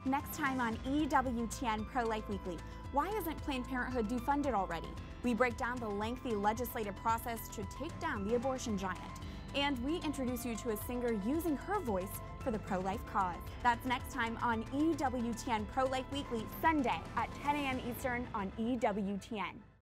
Next time on EWTN Pro-Life Weekly, why isn't Planned Parenthood defunded already? We break down the lengthy legislative process to take down the abortion giant. And we introduce you to a singer using her voice for the pro-life cause. That's next time on EWTN Pro-Life Weekly, Sunday at 10 a.m. Eastern on EWTN.